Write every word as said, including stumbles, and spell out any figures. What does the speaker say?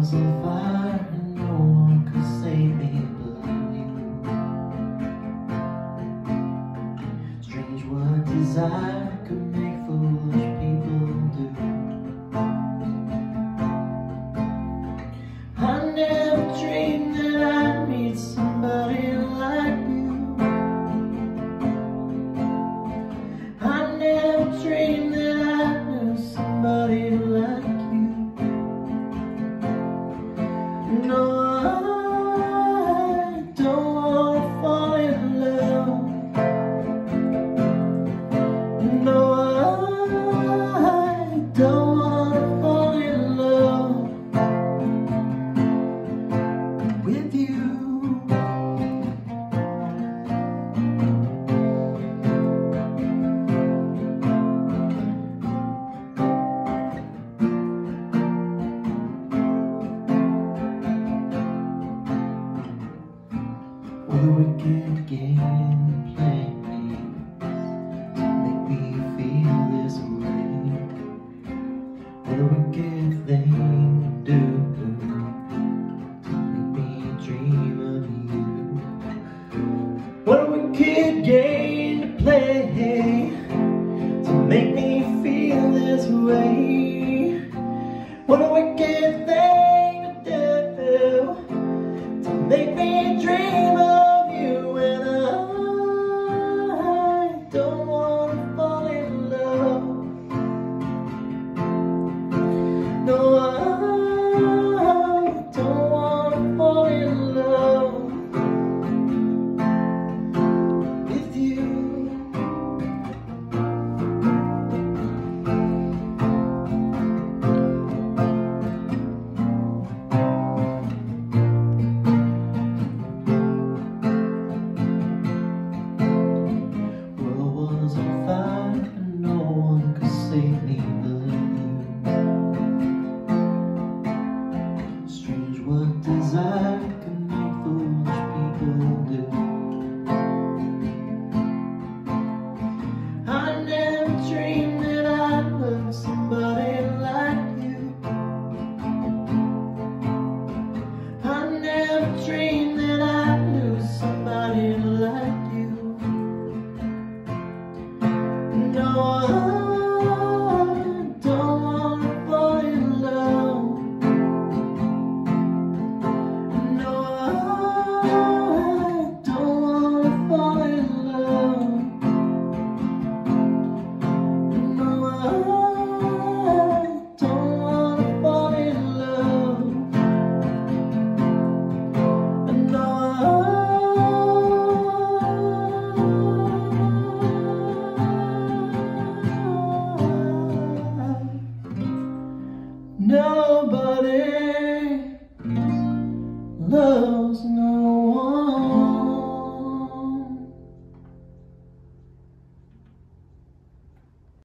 was on fire and no one could save me but you. Strange what desire could make foolish people do. I never dreamed that I'd meet somebody like you. I never dreamed that I knew somebody like you. No, I don't want to fall in love. No, I don't want to fall in love with you. What a wicked game to play me, to make me feel this way. What a wicked thing to do, to make me dream of you. What a wicked game to play, to make me feel this way. What a wicked thing to do, to make me dream of you. And I don't want to fall in love. No, I don't want to fall in love with you. Was on fire and no one could save me but you. Strange what desire can make foolish people do. I never dreamed that I'd love somebody like you. I never dreamed that I'd lose somebody like you. No, I don't want to fall in love. No, I don't want to fall in love. No, I don't want to fall in love. No, nobody loves